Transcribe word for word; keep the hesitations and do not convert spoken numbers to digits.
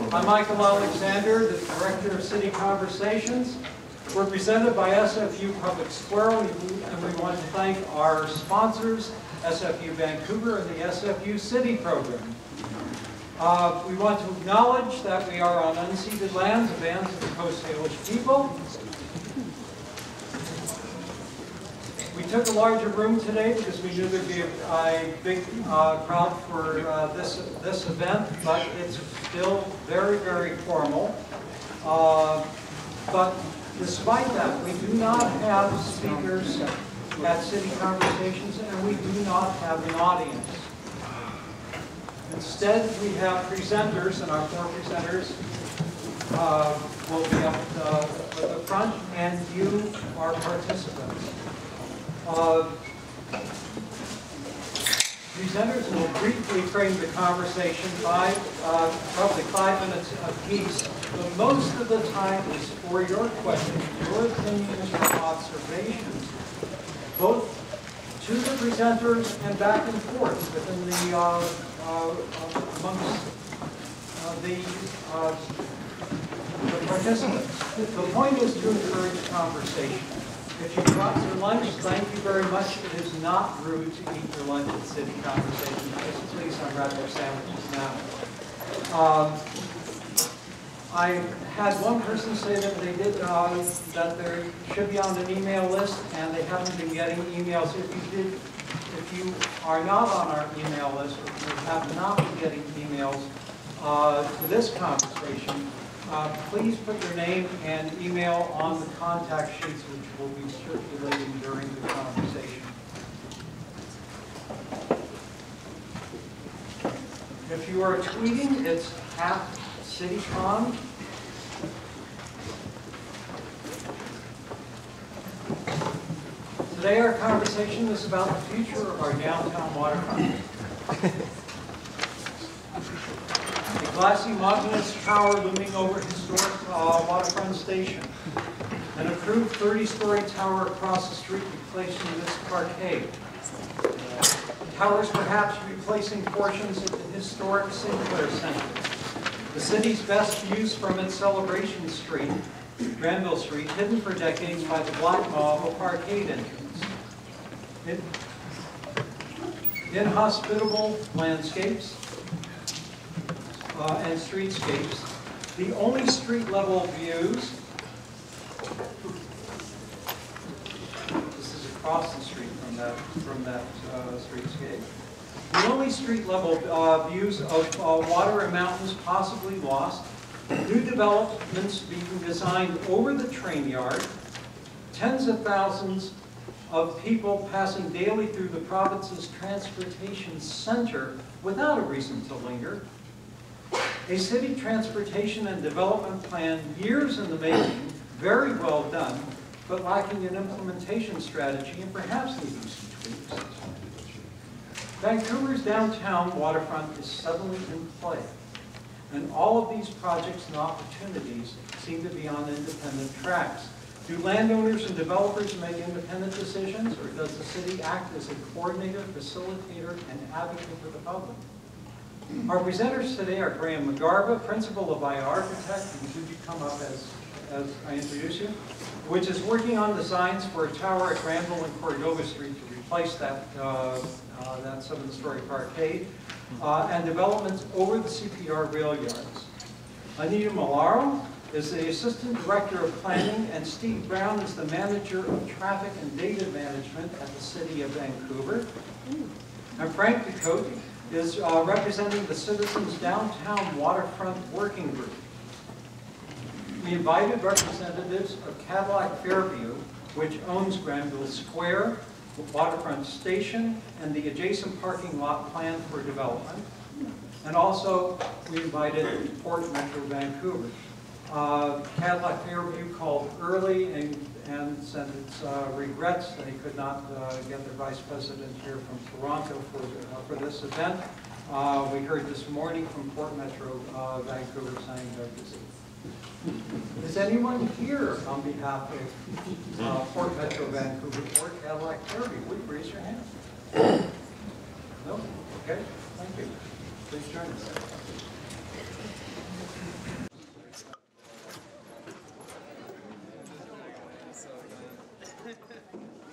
I'm Michael Alexander, the Director of City Conversations. We're presented by S F U Public Square, and we want to thank our sponsors, S F U Vancouver and the S F U City Program. Uh, we want to acknowledge that we are on unceded lands, the lands of the Coast Salish people. We took a larger room today because we knew there'd be a, a big uh, crowd for uh, this this event, but it's still very, very formal. Uh, but despite that, we do not have speakers at City Conversations, and we do not have an audience. Instead, we have presenters, and our four presenters uh, will be up uh, at the front, and you are participants. Uh, presenters will briefly frame the conversation, five, uh, roughly five minutes apiece, but most of the time is for your questions, your opinions, your observations, both to the presenters and back and forth within the uh, uh, amongst uh, the, uh, the participants. The point is to encourage conversation. If you brought your lunch, thank you very much. It is not rude to eat your lunch at City Conversations. Just please unwrap your sandwiches now. Um, I had one person say that they did uh, that they should be on an email list, and they haven't been getting emails. If you did, if you are not on our email list, if you have not been getting emails uh, to this conversation, uh, please put your name and email on the contact sheets, which will be circulating during the conversation. If you are tweeting, it's at CityCon. Today our conversation is about the future of our downtown waterfront. A glassy mountainous tower looming over historic uh, waterfront station. An approved thirty-story tower across the street replacing this parkade. Towers perhaps replacing portions of the historic Sinclair Center. The city's best views from its Celebration Street, Granville Street, hidden for decades by the black mob of parkade entrance. In, inhospitable landscapes uh, and streetscapes. The only street level views, this is across the street from that, from that uh, streetscape. The only street level uh, views of uh, water and mountains possibly lost. New developments being designed over the train yard. Tens of thousands of people passing daily through the province's transportation center without a reason to linger. A city transportation and development plan years in the making, very well done, but lacking an implementation strategy and perhaps needing some tweaks. Vancouver's downtown waterfront is suddenly in play, and all of these projects and opportunities seem to be on independent tracks. Do landowners and developers make independent decisions, or does the city act as a coordinator, facilitator, and advocate for the public? Our presenters today are Graham McGarva, Principal of iArchitect, and could you come up as, as I introduce you, which is working on designs for a tower at Granville and Cordova Street to replace that, uh, uh, that seven-story parkade, uh, and developments over the C P R rail yards. Anita Malaro is the Assistant Director of Planning, and Steve Brown is the Manager of Traffic and Data Management at the City of Vancouver. And Frank Ducote is uh, representing the Citizens Downtown Waterfront Working Group. We invited representatives of Cadillac Fairview, which owns Granville Square, Waterfront Station, and the adjacent parking lot planned for development. And also, we invited Port Metro Vancouver. Uh, Cadillac Fairview called early and, and sent its uh, regrets that he could not uh, get their vice president here from Toronto for, uh, for this event. Uh, we heard this morning from Port Metro uh, Vancouver saying they're busy. Is anyone here on behalf of uh, Port Metro Vancouver or Cadillac Fairview? Would you raise your hand? No? Okay, thank you. Please join us. Thank you.